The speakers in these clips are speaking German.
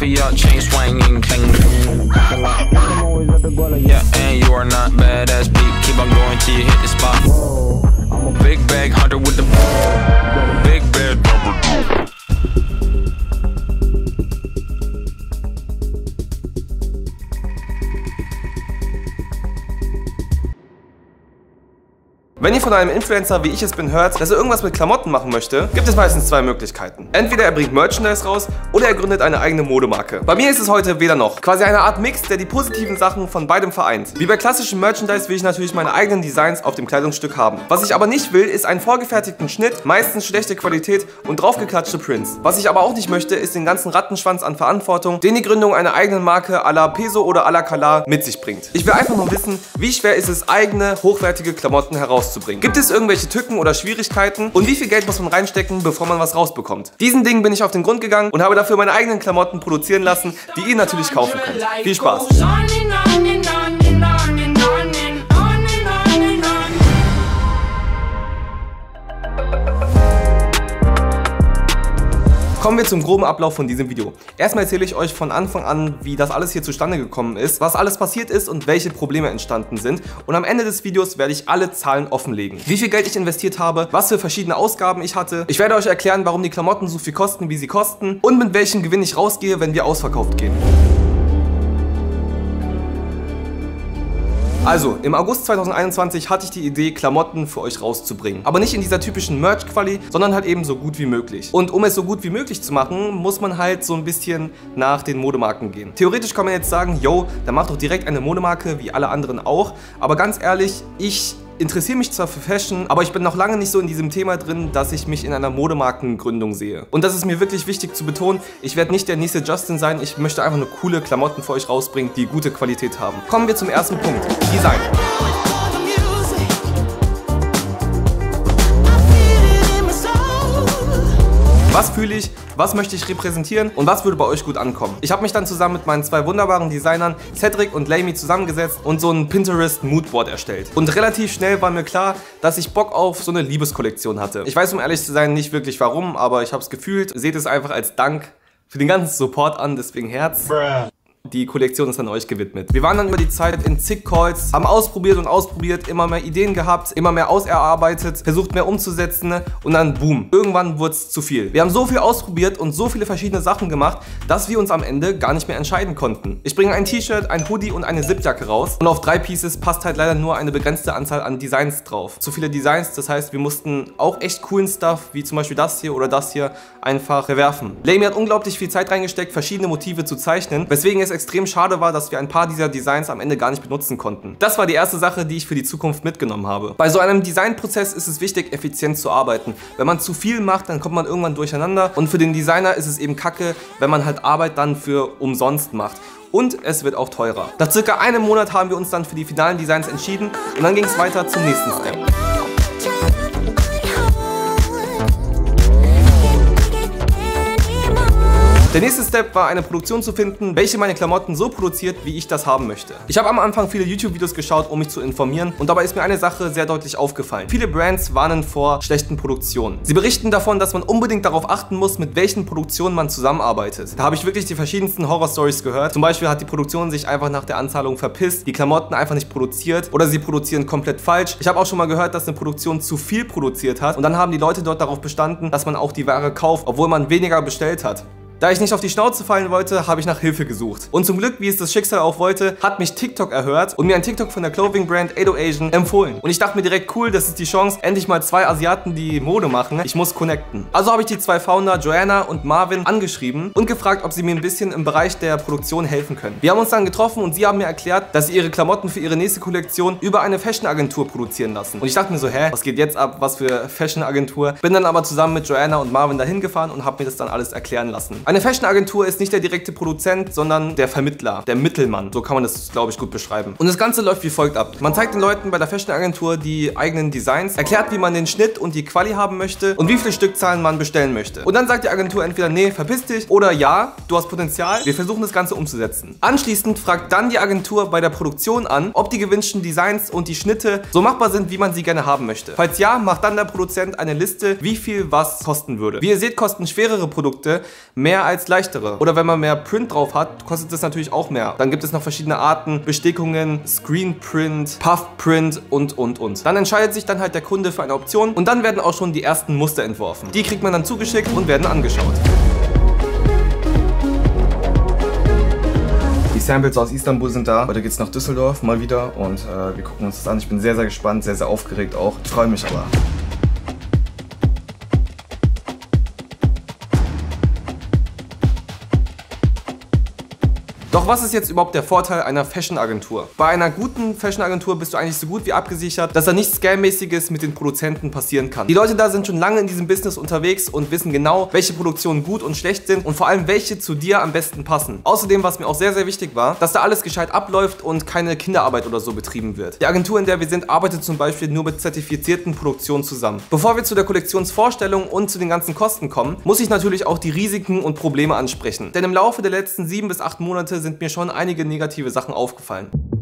me up, chain swinging, clang. Yeah, and you are not badass beat. Keep on going till you hit the spot. I'm a big bag hunter with the big bad number. Wenn ihr von einem Influencer, wie ich es bin, hört, dass er irgendwas mit Klamotten machen möchte, gibt es meistens zwei Möglichkeiten. Entweder er bringt Merchandise raus oder er gründet eine eigene Modemarke. Bei mir ist es heute weder noch. Quasi eine Art Mix, der die positiven Sachen von beidem vereint. Wie bei klassischem Merchandise will ich natürlich meine eigenen Designs auf dem Kleidungsstück haben. Was ich aber nicht will, ist einen vorgefertigten Schnitt, meistens schlechte Qualität und draufgeklatschte Prints. Was ich aber auch nicht möchte, ist den ganzen Rattenschwanz an Verantwortung, den die Gründung einer eigenen Marke à la Peso oder à la Kala mit sich bringt. Ich will einfach nur wissen, wie schwer ist es, eigene, hochwertige Klamotten herauszubringen. Gibt es irgendwelche Tücken oder Schwierigkeiten und wie viel Geld muss man reinstecken, bevor man was rausbekommt? Diesen Dingen bin ich auf den Grund gegangen und habe dafür meine eigenen Klamotten produzieren lassen, die ihr natürlich kaufen könnt. Viel Spaß! Kommen wir zum groben Ablauf von diesem Video. Erstmal erzähle ich euch von Anfang an, wie das alles hier zustande gekommen ist, was alles passiert ist und welche Probleme entstanden sind. Und am Ende des Videos werde ich alle Zahlen offenlegen. Wie viel Geld ich investiert habe, was für verschiedene Ausgaben ich hatte. Ich werde euch erklären, warum die Klamotten so viel kosten, wie sie kosten und mit welchem Gewinn ich rausgehe, wenn wir ausverkauft gehen. Also, im August 2021 hatte ich die Idee, Klamotten für euch rauszubringen. Aber nicht in dieser typischen Merch-Quali, sondern halt eben so gut wie möglich. Und um es so gut wie möglich zu machen, muss man halt so ein bisschen nach den Modemarken gehen. Theoretisch kann man jetzt sagen, yo, dann mach doch direkt eine Modemarke, wie alle anderen auch. Aber ganz ehrlich, ich interessiere mich zwar für Fashion, aber ich bin noch lange nicht so in diesem Thema drin, dass ich mich in einer Modemarkengründung sehe. Und das ist mir wirklich wichtig zu betonen, ich werde nicht der nächste Justin sein, ich möchte einfach nur coole Klamotten für euch rausbringen, die gute Qualität haben. Kommen wir zum ersten Punkt, Design. Was fühle ich, was möchte ich repräsentieren und was würde bei euch gut ankommen? Ich habe mich dann zusammen mit meinen zwei wunderbaren Designern Cedric und Laimi zusammengesetzt und so ein Pinterest Moodboard erstellt. Und relativ schnell war mir klar, dass ich Bock auf so eine Liebeskollektion hatte. Ich weiß, um ehrlich zu sein, nicht wirklich warum, aber ich habe es gefühlt. Seht es einfach als Dank für den ganzen Support an, deswegen Herz. Die Kollektion ist an euch gewidmet. Wir waren dann über die Zeit in zig Calls, haben ausprobiert und ausprobiert, immer mehr Ideen gehabt, immer mehr auserarbeitet, versucht mehr umzusetzen und dann boom. Irgendwann wurde es zu viel. Wir haben so viel ausprobiert und so viele verschiedene Sachen gemacht, dass wir uns am Ende gar nicht mehr entscheiden konnten. Ich bringe ein T-Shirt, ein Hoodie und eine Zipjacke raus und auf 3 Pieces passt halt leider nur eine begrenzte Anzahl an Designs drauf. Zu viele Designs, das heißt, wir mussten auch echt coolen Stuff, wie zum Beispiel das hier oder das hier, einfach verwerfen. Laimi hat unglaublich viel Zeit reingesteckt, verschiedene Motive zu zeichnen, weswegen es extrem schade war, dass wir ein paar dieser Designs am Ende gar nicht benutzen konnten. Das war die erste Sache, die ich für die Zukunft mitgenommen habe. Bei so einem Designprozess ist es wichtig, effizient zu arbeiten. Wenn man zu viel macht, dann kommt man irgendwann durcheinander und für den Designer ist es eben kacke, wenn man halt Arbeit dann für umsonst macht. Und es wird auch teurer. Nach circa einem Monat haben wir uns dann für die finalen Designs entschieden und dann ging es weiter zum nächsten Step. Der nächste Step war, eine Produktion zu finden, welche meine Klamotten so produziert, wie ich das haben möchte. Ich habe am Anfang viele YouTube-Videos geschaut, um mich zu informieren und dabei ist mir eine Sache sehr deutlich aufgefallen. Viele Brands warnen vor schlechten Produktionen. Sie berichten davon, dass man unbedingt darauf achten muss, mit welchen Produktionen man zusammenarbeitet. Da habe ich wirklich die verschiedensten Horror-Stories gehört. Zum Beispiel hat die Produktion sich einfach nach der Anzahlung verpisst, die Klamotten einfach nicht produziert oder sie produzieren komplett falsch. Ich habe auch schon mal gehört, dass eine Produktion zu viel produziert hat und dann haben die Leute dort darauf bestanden, dass man auch die Ware kauft, obwohl man weniger bestellt hat. Da ich nicht auf die Schnauze fallen wollte, habe ich nach Hilfe gesucht. Und zum Glück, wie es das Schicksal auch wollte, hat mich TikTok erhört und mir ein TikTok von der Clothing-Brand Ado Asian empfohlen. Und ich dachte mir direkt, cool, das ist die Chance, endlich mal 2 Asiaten, die Mode machen. Ich muss connecten. Also habe ich die 2 Founder, Joanna und Marvin, angeschrieben und gefragt, ob sie mir ein bisschen im Bereich der Produktion helfen können. Wir haben uns dann getroffen und sie haben mir erklärt, dass sie ihre Klamotten für ihre nächste Kollektion über eine Fashion-Agentur produzieren lassen. Und ich dachte mir so, hä, was geht jetzt ab? Was für Fashion-Agentur? Bin dann aber zusammen mit Joanna und Marvin dahin gefahren und habe mir das dann alles erklären lassen. Eine Fashion-Agentur ist nicht der direkte Produzent, sondern der Vermittler, der Mittelmann. So kann man das, glaube ich, gut beschreiben. Und das Ganze läuft wie folgt ab. Man zeigt den Leuten bei der Fashion-Agentur die eigenen Designs, erklärt, wie man den Schnitt und die Quali haben möchte und wie viele Stückzahlen man bestellen möchte. Und dann sagt die Agentur entweder, nee, verpiss dich, oder ja, du hast Potenzial, wir versuchen das Ganze umzusetzen. Anschließend fragt dann die Agentur bei der Produktion an, ob die gewünschten Designs und die Schnitte so machbar sind, wie man sie gerne haben möchte. Falls ja, macht dann der Produzent eine Liste, wie viel was kosten würde. Wie ihr seht, kosten schwerere Produkte mehr mehr als leichtere. Oder wenn man mehr Print drauf hat, kostet es natürlich auch mehr. Dann gibt es noch verschiedene Arten, Bestickungen, Screen Print, Puff Print und. Dann entscheidet sich dann halt der Kunde für eine Option und dann werden auch schon die ersten Muster entworfen. Die kriegt man dann zugeschickt und werden angeschaut. Die Samples aus Istanbul sind da. Heute geht's nach Düsseldorf mal wieder und wir gucken uns das an. Ich bin sehr, sehr gespannt, sehr, sehr aufgeregt auch. Ich freue mich aber. Doch was ist jetzt überhaupt der Vorteil einer Fashion-Agentur? Bei einer guten Fashion-Agentur bist du eigentlich so gut wie abgesichert, dass da nichts Scam-mäßiges mit den Produzenten passieren kann. Die Leute da sind schon lange in diesem Business unterwegs und wissen genau, welche Produktionen gut und schlecht sind und vor allem welche zu dir am besten passen. Außerdem, was mir auch sehr, sehr wichtig war, dass da alles gescheit abläuft und keine Kinderarbeit oder so betrieben wird. Die Agentur, in der wir sind, arbeitet zum Beispiel nur mit zertifizierten Produktionen zusammen. Bevor wir zu der Kollektionsvorstellung und zu den ganzen Kosten kommen, muss ich natürlich auch die Risiken und Probleme ansprechen. Denn im Laufe der letzten 7 bis 8 Monate sind mir schon einige negative Sachen aufgefallen.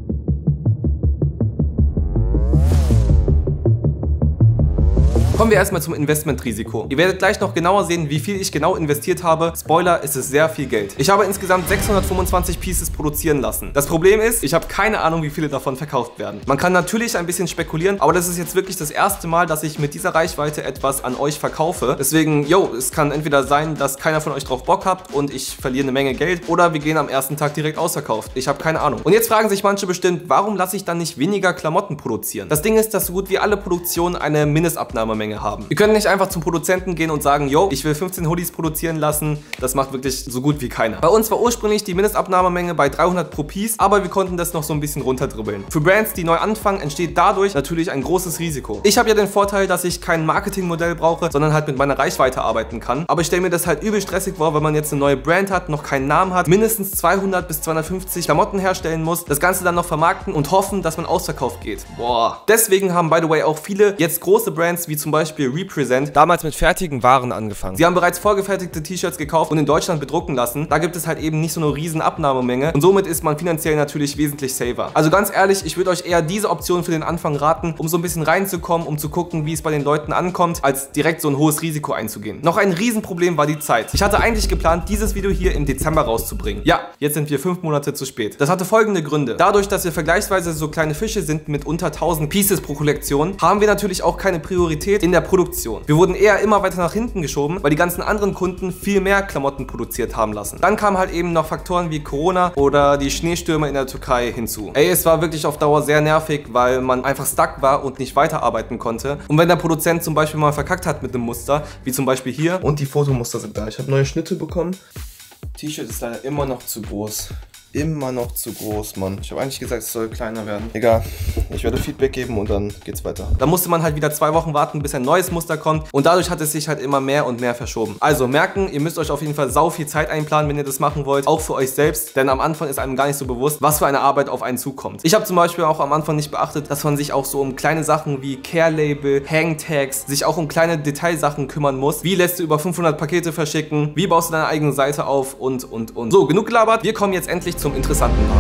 Kommen wir erstmal zum Investmentrisiko. Ihr werdet gleich noch genauer sehen, wie viel ich genau investiert habe. Spoiler, es ist sehr viel Geld. Ich habe insgesamt 625 Pieces produzieren lassen. Das Problem ist, ich habe keine Ahnung, wie viele davon verkauft werden. Man kann natürlich ein bisschen spekulieren, aber das ist jetzt wirklich das erste Mal, dass ich mit dieser Reichweite etwas an euch verkaufe. Deswegen, es kann entweder sein, dass keiner von euch drauf Bock habt und ich verliere eine Menge Geld oder wir gehen am ersten Tag direkt ausverkauft. Ich habe keine Ahnung. Und jetzt fragen sich manche bestimmt, warum lasse ich dann nicht weniger Klamotten produzieren? Das Ding ist, dass so gut wie alle Produktionen eine Mindestabnahmemenge haben. Ihr könnt nicht einfach zum Produzenten gehen und sagen, ich will 15 Hoodies produzieren lassen. Das macht wirklich so gut wie keiner. Bei uns war ursprünglich die Mindestabnahmemenge bei 300 pro Piece, aber wir konnten das noch so ein bisschen runterdribbeln. Für Brands, die neu anfangen, entsteht dadurch natürlich ein großes Risiko. Ich habe ja den Vorteil, dass ich kein Marketingmodell brauche, sondern halt mit meiner Reichweite arbeiten kann. Aber ich stelle mir das halt übel stressig vor, wenn man jetzt eine neue Brand hat, noch keinen Namen hat, mindestens 200 bis 250 Klamotten herstellen muss, das Ganze dann noch vermarkten und hoffen, dass man ausverkauft geht. Boah. Deswegen haben, by the way, auch viele jetzt große Brands wie zum Beispiel Represent damals mit fertigen Waren angefangen. Sie haben bereits vorgefertigte T-Shirts gekauft und in Deutschland bedrucken lassen. Da gibt es halt eben nicht so eine riesen Abnahmemenge und somit ist man finanziell natürlich wesentlich safer. Also ganz ehrlich, ich würde euch eher diese Option für den Anfang raten, um so ein bisschen reinzukommen, um zu gucken, wie es bei den Leuten ankommt, als direkt so ein hohes Risiko einzugehen. Noch ein Riesenproblem war die Zeit. Ich hatte eigentlich geplant, dieses Video hier im Dezember rauszubringen. Ja, jetzt sind wir 5 Monate zu spät. Das hatte folgende Gründe. Dadurch, dass wir vergleichsweise so kleine Fische sind mit unter 1000 Pieces pro Kollektion, haben wir natürlich auch keine Priorität in der Produktion. Wir wurden eher immer weiter nach hinten geschoben, weil die ganzen anderen Kunden viel mehr Klamotten produziert haben lassen. Dann kamen halt eben noch Faktoren wie Corona oder die Schneestürme in der Türkei hinzu. Es war wirklich auf Dauer sehr nervig, weil man einfach stuck war und nicht weiterarbeiten konnte. Und wenn der Produzent zum Beispiel mal verkackt hat mit einem Muster, wie zum Beispiel hier. Und die Fotomuster sind da. Ich habe neue Schnitte bekommen. T-Shirt ist leider immer noch zu groß. Immer noch zu groß, Mann. Ich habe eigentlich gesagt, es soll kleiner werden. Egal, ich werde Feedback geben und dann geht's weiter. Da musste man halt wieder 2 Wochen warten, bis ein neues Muster kommt und dadurch hat es sich halt immer mehr und mehr verschoben. Also merken, ihr müsst euch auf jeden Fall sau viel Zeit einplanen, wenn ihr das machen wollt, auch für euch selbst, denn am Anfang ist einem gar nicht so bewusst, was für eine Arbeit auf einen zukommt. Ich habe zum Beispiel auch am Anfang nicht beachtet, dass man sich auch so um kleine Sachen wie Care-Label, Hangtags, sich auch um kleine Detailsachen kümmern muss. Wie lässt du über 500 Pakete verschicken? Wie baust du deine eigene Seite auf? Und. So, genug gelabert. Wir kommen jetzt endlich zum interessanten Part.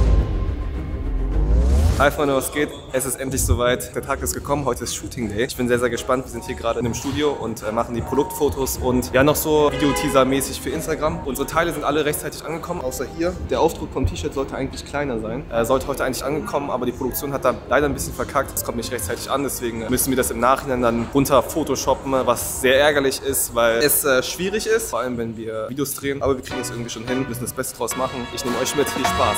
Hi Freunde, was geht? Es ist endlich soweit. Der Tag ist gekommen, heute ist Shooting Day. Ich bin sehr, sehr gespannt. Wir sind hier gerade in einem Studio und machen die Produktfotos und ja, noch so Video-Teaser-mäßig für Instagram. Unsere Teile sind alle rechtzeitig angekommen, außer hier. Der Aufdruck vom T-Shirt sollte eigentlich kleiner sein. Sollte heute eigentlich angekommen, aber die Produktion hat da leider ein bisschen verkackt. Es kommt nicht rechtzeitig an, deswegen müssen wir das im Nachhinein dann runter photoshoppen, was sehr ärgerlich ist, weil es schwierig ist, vor allem wenn wir Videos drehen. Aber wir kriegen es irgendwie schon hin, wir müssen das Beste draus machen. Ich nehme euch mit, viel Spaß!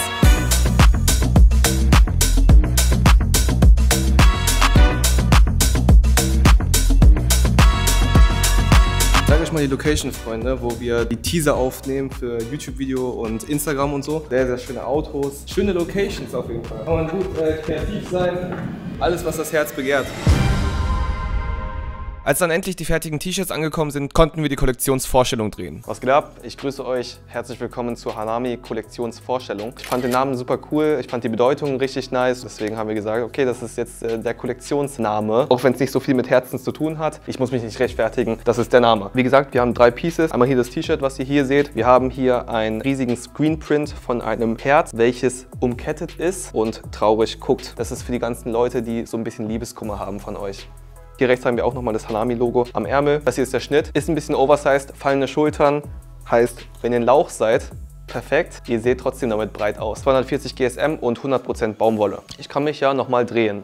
Ich zeige euch mal die Location, Freunde, wo wir die Teaser aufnehmen für YouTube-Video und Instagram und so. Sehr, sehr schöne Autos. Schöne Locations auf jeden Fall. Kann man gut kreativ sein. Alles, was das Herz begehrt. Als dann endlich die fertigen T-Shirts angekommen sind, konnten wir die Kollektionsvorstellung drehen. Was geht ab? Ich grüße euch. Herzlich willkommen zur Hanami Kollektionsvorstellung. Ich fand den Namen super cool. Ich fand die Bedeutung richtig nice. Deswegen haben wir gesagt, okay, das ist jetzt der Kollektionsname. Auch wenn es nicht so viel mit Herzen zu tun hat. Ich muss mich nicht rechtfertigen. Das ist der Name. Wie gesagt, wir haben 3 Pieces. Einmal hier das T-Shirt, was ihr hier seht. Wir haben hier einen riesigen Screenprint von einem Herz, welches umkettet ist und traurig guckt. Das ist für die ganzen Leute, die so ein bisschen Liebeskummer haben von euch. Hier rechts haben wir auch nochmal das Hanami-Logo am Ärmel. Das hier ist der Schnitt. Ist ein bisschen oversized, fallende Schultern. Heißt, wenn ihr ein Lauch seid, perfekt. Ihr seht trotzdem damit breit aus. 240 GSM und 100% Baumwolle. Ich kann mich ja nochmal drehen.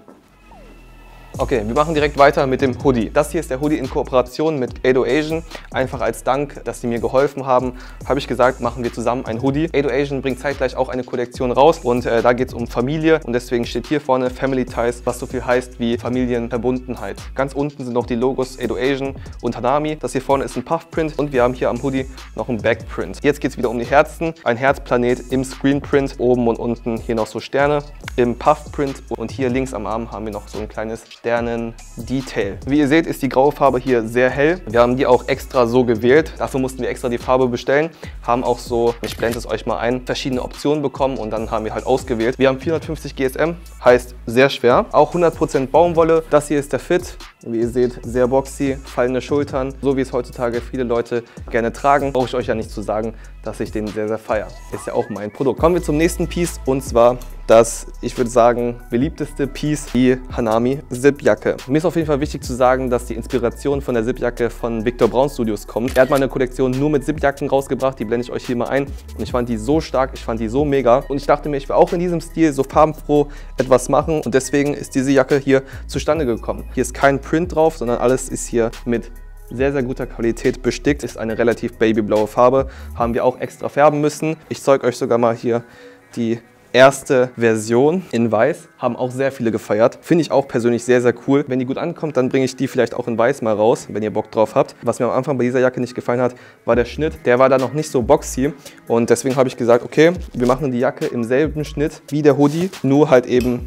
Okay, wir machen direkt weiter mit dem Hoodie. Das hier ist der Hoodie in Kooperation mit AdoAsian. Einfach als Dank, dass sie mir geholfen haben, habe ich gesagt, machen wir zusammen ein Hoodie. AdoAsian bringt zeitgleich auch eine Kollektion raus und da geht es um Familie und deswegen steht hier vorne Family Ties, was so viel heißt wie Familienverbundenheit. Ganz unten sind noch die Logos AdoAsian und Hanami. Das hier vorne ist ein Puffprint und wir haben hier am Hoodie noch einen Backprint. Jetzt geht es wieder um die Herzen. Ein Herzplanet im Screenprint, oben und unten hier noch so Sterne im Puffprint und hier links am Arm haben wir noch so ein kleines Sternen-Detail. Wie ihr seht, ist die graue Farbe hier sehr hell. Wir haben die auch extra so gewählt. Dafür mussten wir extra die Farbe bestellen. Haben auch so, ich blende es euch mal ein, verschiedene Optionen bekommen und dann haben wir halt ausgewählt. Wir haben 450 GSM, heißt sehr schwer. Auch 100% Baumwolle. Das hier ist der Fit. Wie ihr seht, sehr boxy, fallende Schultern. So wie es heutzutage viele Leute gerne tragen. Brauche ich euch ja nicht zu sagen, dass ich den sehr, sehr feiere. Ist ja auch mein Produkt. Kommen wir zum nächsten Piece und zwar das, ich würde sagen, beliebteste Piece, die Hanami Zip-Jacke. Mir ist auf jeden Fall wichtig zu sagen, dass die Inspiration von der Zip-Jacke von Victor Braun Studios kommt. Er hat mal eine Kollektion nur mit Zip-Jacken rausgebracht, die blende ich euch hier mal ein. Und ich fand die so stark, ich fand die so mega. Und ich dachte mir, ich will auch in diesem Stil so farbenfroh etwas machen. Und deswegen ist diese Jacke hier zustande gekommen. Hier ist kein Print drauf, sondern alles ist hier mit sehr, sehr guter Qualität bestickt. Ist eine relativ babyblaue Farbe. Haben wir auch extra färben müssen. Ich zeige euch sogar mal hier die erste Version in Weiß, haben auch sehr viele gefeiert. Finde ich auch persönlich sehr, sehr cool. Wenn die gut ankommt, dann bringe ich die vielleicht auch in Weiß mal raus, wenn ihr Bock drauf habt. Was mir am Anfang bei dieser Jacke nicht gefallen hat, war der Schnitt. Der war da noch nicht so boxy und deswegen habe ich gesagt, okay, wir machen die Jacke im selben Schnitt wie der Hoodie, nur halt eben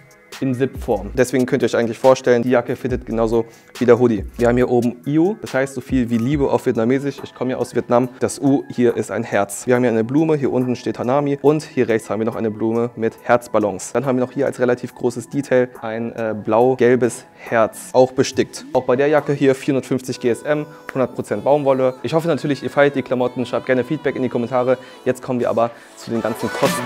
in Zip-Form. Deswegen könnt ihr euch eigentlich vorstellen, die Jacke fittet genauso wie der Hoodie. Wir haben hier oben Yêu, das heißt so viel wie Liebe auf Vietnamesisch. Ich komme ja aus Vietnam. Das U hier ist ein Herz. Wir haben hier eine Blume, hier unten steht Hanami und hier rechts haben wir noch eine Blume mit Herzballons. Dann haben wir noch hier als relativ großes Detail ein blau-gelbes Herz, auch bestickt. Auch bei der Jacke hier 450 GSM, 100% Baumwolle. Ich hoffe natürlich, ihr feiert die Klamotten, schreibt gerne Feedback in die Kommentare. Jetzt kommen wir aber zu den ganzen Kosten.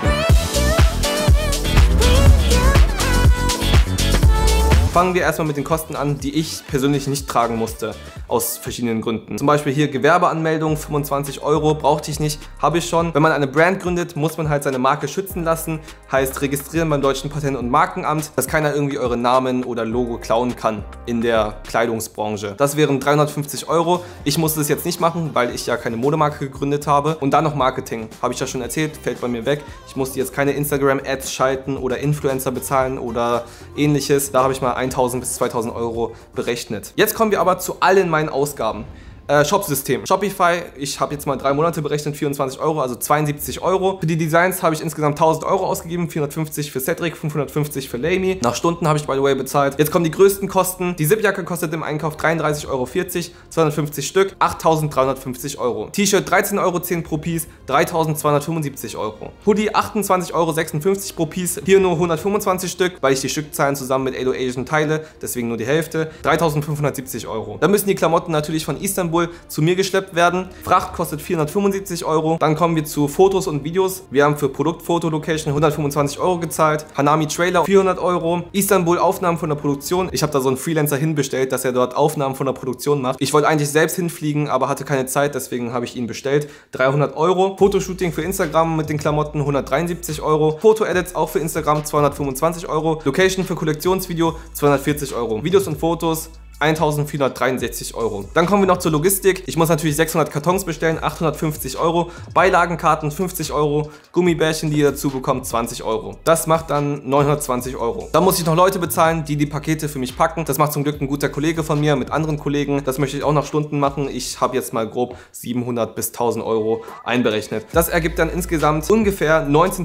Fangen wir erstmal mit den Kosten an, die ich persönlich nicht tragen musste, aus verschiedenen Gründen. Zum Beispiel hier Gewerbeanmeldung, 25 €, brauchte ich nicht, habe ich schon. Wenn man eine Brand gründet, muss man halt seine Marke schützen lassen, heißt registrieren beim Deutschen Patent- und Markenamt, dass keiner irgendwie euren Namen oder Logo klauen kann in der Kleidungsbranche. Das wären 350 €. Ich musste das jetzt nicht machen, weil ich ja keine Modemarke gegründet habe. Und dann noch Marketing, habe ich ja schon erzählt, fällt bei mir weg. Ich musste jetzt keine Instagram-Ads schalten oder Influencer bezahlen oder ähnliches. Da habe ich mal 1.000 bis 2.000 € berechnet. Jetzt kommen wir aber zu allen meinen Ausgaben. Shopsystem. Shopify, ich habe jetzt mal 3 Monate berechnet, 24 €, also 72 €. Für die Designs habe ich insgesamt 1.000 € ausgegeben, 450 für Cedric, 550 für Lamy. Nach Stunden habe ich, by the way, bezahlt. Jetzt kommen die größten Kosten. Die Zip-Jacke kostet im Einkauf 33,40 €, 250 Stück, 8.350 €. T-Shirt 13,10 € pro Piece, 3.275 €. Hoodie 28,56 € pro Piece, hier nur 125 Stück, weil ich die Stückzahlen zusammen mit AdoAsian teile, deswegen nur die Hälfte, 3.570 €. Dann müssen die Klamotten natürlich von Istanbul zu mir geschleppt werden. Fracht kostet 475 €. Dann kommen wir zu Fotos und Videos. Wir haben für Produktfoto-Location 125 € gezahlt. Hanami Trailer 400 €. Istanbul Aufnahmen von der Produktion. Ich habe da so einen Freelancer hinbestellt, dass er dort Aufnahmen von der Produktion macht. Ich wollte eigentlich selbst hinfliegen, aber hatte keine Zeit, deswegen habe ich ihn bestellt. 300 €. Fotoshooting für Instagram mit den Klamotten 173 €. Foto-Edits auch für Instagram 225 €. Location für Kollektionsvideo 240 €. Videos und Fotos 1.463 €. Dann kommen wir noch zur Logistik. Ich muss natürlich 600 Kartons bestellen, 850 €. Beilagenkarten 50 €. Gummibärchen, die ihr dazu bekommt, 20 €. Das macht dann 920 €. Dann muss ich noch Leute bezahlen, die die Pakete für mich packen. Das macht zum Glück ein guter Kollege von mir mit anderen Kollegen. Das möchte ich auch nach Stunden machen. Ich habe jetzt mal grob 700 bis 1.000 € einberechnet. Das ergibt dann insgesamt ungefähr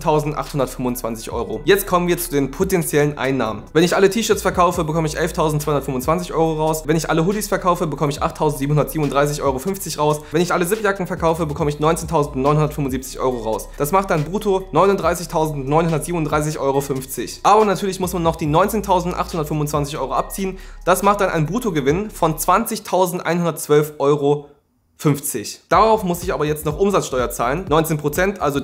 19.825 €. Jetzt kommen wir zu den potenziellen Einnahmen. Wenn ich alle T-Shirts verkaufe, bekomme ich 11.225 € raus. Wenn ich alle Hoodies verkaufe, bekomme ich 8.737,50 € raus. Wenn ich alle Zip-Jacken verkaufe, bekomme ich 19.975 € raus. Das macht dann brutto 39.937,50 €. Aber natürlich muss man noch die 19.825 € abziehen. Das macht dann einen Bruttogewinn von 20.112,50 €. Darauf muss ich aber jetzt noch Umsatzsteuer zahlen. 19%, also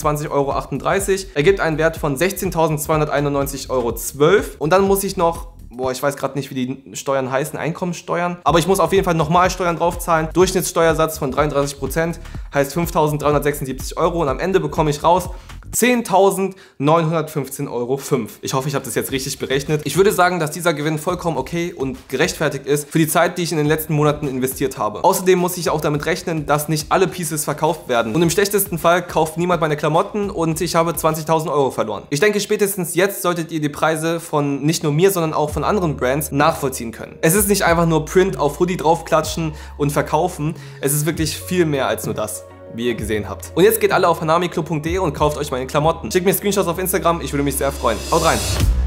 3.821,38 € ergibt einen Wert von 16.291,12 €. Und dann muss ich noch boah, ich weiß gerade nicht, wie die Steuern heißen, Einkommensteuern. Aber ich muss auf jeden Fall nochmal Steuern draufzahlen. Durchschnittssteuersatz von 33% heißt 5.376 € und am Ende bekomme ich raus 10.915,05 €. Ich hoffe, ich habe das jetzt richtig berechnet. Ich würde sagen, dass dieser Gewinn vollkommen okay und gerechtfertigt ist für die Zeit, die ich in den letzten Monaten investiert habe. Außerdem muss ich auch damit rechnen, dass nicht alle Pieces verkauft werden. Und im schlechtesten Fall kauft niemand meine Klamotten und ich habe 20.000 € verloren. Ich denke, spätestens jetzt solltet ihr die Preise von nicht nur mir, sondern auch von anderen Brands nachvollziehen können. Es ist nicht einfach nur Print auf Hoodie draufklatschen und verkaufen. Es ist wirklich viel mehr als nur das, wie ihr gesehen habt. Und jetzt geht alle auf hanamiclub.de und kauft euch meine Klamotten. Schickt mir Screenshots auf Instagram, ich würde mich sehr freuen. Haut rein!